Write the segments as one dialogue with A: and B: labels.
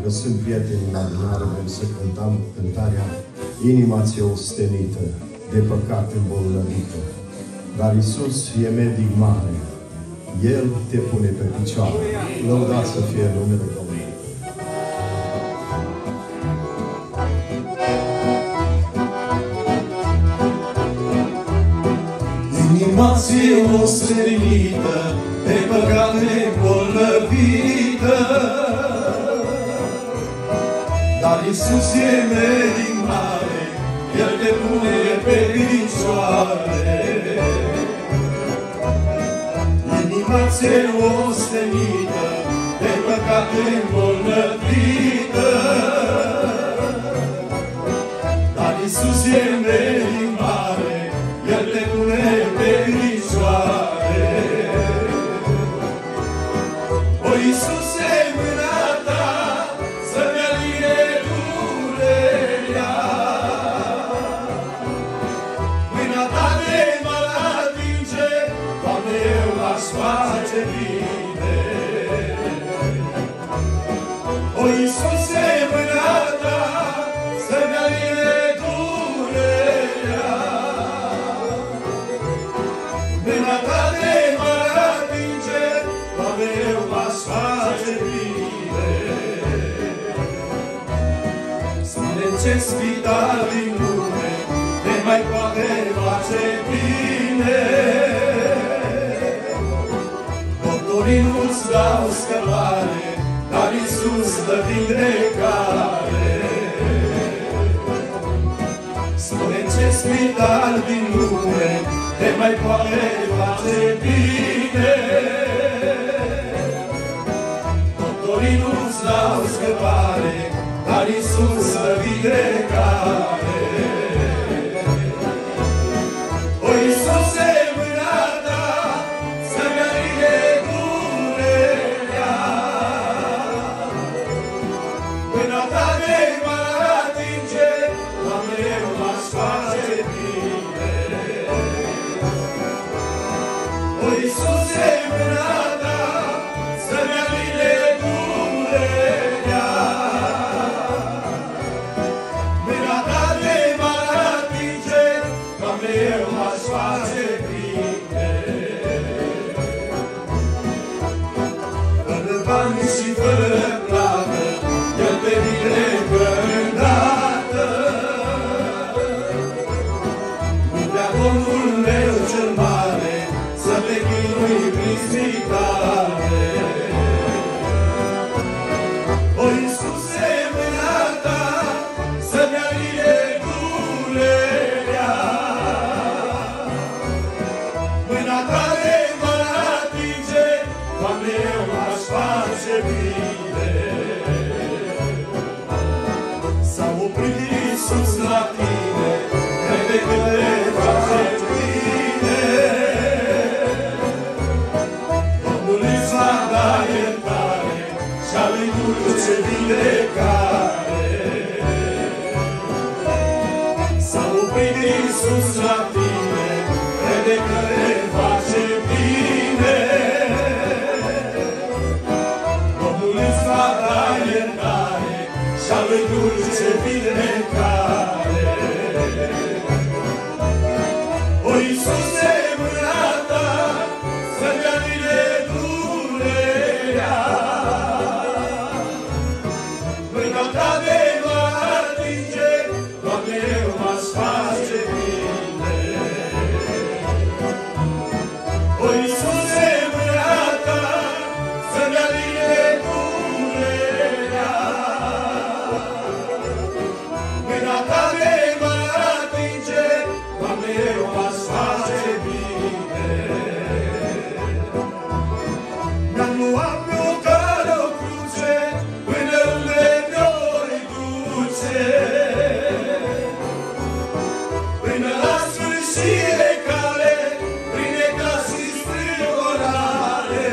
A: Dacă sunt prieteni în adunare, vrem să cântăm cântarea Inima ți-o ostenită, de păcat îmbolnăvită. Dar Iisus e medic mare, El te pune pe picioare. Lăudați să fie numele Domnului.
B: Inima ți-o ostenită, de păcat îmbolnăvită, dar Iisus e medic mare, El te pune pe picioare. Inima ți-o ostenită, de păcat îmbolnăvită, dar Iisus e medic mare, El te pune pe picioare. O, Iisuse, mâna ta să-mi aline durerea, mâna ta de m-ar atinge, Doamne, eu aș face bine. O, Iisuse, mâna ta să-mi aline durerea, mâna ta de m-ar atinge, Doamne, eu aș face bine. Spune ce spital din lume ne mai poate face bine. Doctorii nu-ți dau scăpare, dar Iisus dă vindecare. Spune ce spital din lume te mai poate face bine. Doctorii nu-ți dau scăpare, dar Iisus dă vindecare. O, Iisuse, mâna ta să-mi aline durerea, mâna ta de m-ar atinge, Doamne, eu m-aș face bine. O, Iisuse, mâna ta să-mi aline durerea, mâna ta de m-ar atinge, Doamne, eu m-aș face bine. Fără bani și fără plată, El te vindecă îndată. Nu vrea Domnul meu cel mare să te chinui prin spitale. O, Iisuse, mâna ta să-mi aline durerea, mâna ta de m-ar atinge, Doamne, eu m-aș face bine. S-a oprit Iisus la tine, crede că te face bine. Domnul îți va da iertare și-a lui dulce vindecare. S-a oprit Iisus la tine, crede că te face bine. Domnul îți va da iertare și-a lui dulce vindecare. O, Iisuse, mâna ta să-mi aline durerea, mâna ta de m-ar atinge, Doamne, eu m-aș face bine. O, Iisuse, mâna ta să-mi aline durerea, mâna ta de m-ar atinge, Doamne, eu m-aș face bine. Mi-am luat pe-o cale o cruce, până unde mi-o-i duce, până la sfârșit de cale, prin necaz și strâmtorare.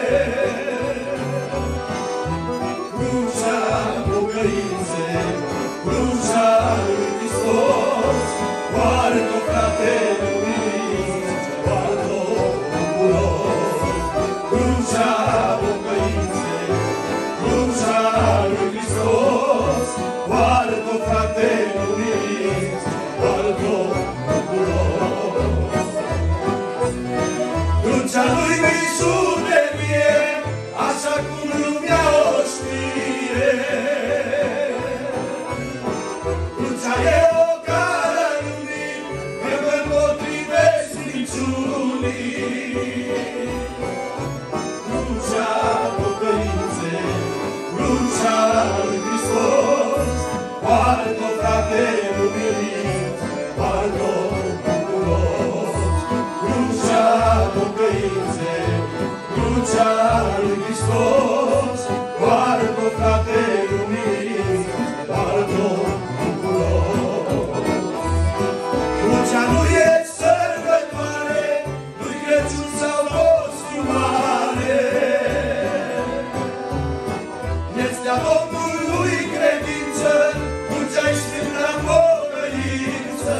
B: Crucea pocăinței, crucea lui Hristos, poartă-o, frate, luminiță, poartă-o bucuros. Crucea pocăinței, crucea lui Hristos, frate umilit, pardon bucuros. Crucea pocăinței, crucea lui Hristos, poartă frate umilit, pardon bucuros. Crucea nu e sărbătoare, nu-i Crăciun sau costumare, este a Domnului credință, crucea-i sfânta pocăință.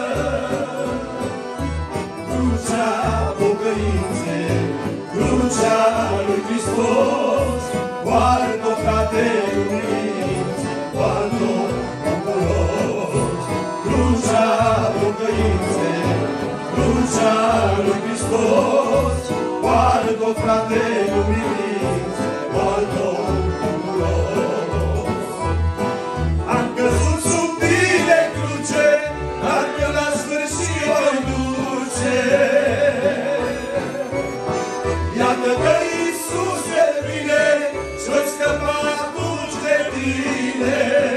B: Crucea pocăinței, crucea lui Hristos, poartă-o frate iubit, poartă-o bucuros. Crucea pocăinței, crucea lui Hristos, poartă-o frate iubit, poartă-o bucuros. Am căzut sub tine cruce, dar că la sfârșit voi duce. Iată că Iisus te vine și-o scăpa atunci de tine.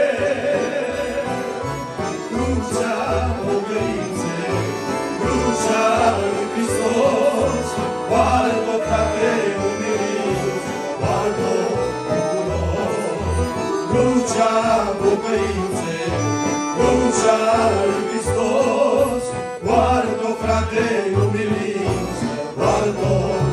B: Crucea pocăinței, crucea lui Hristos, poartă-o frate umilit, poartă-o bucuros. Crucea pocăinței, crucea lui Hristos, poartă-o frate umilit, poartă-o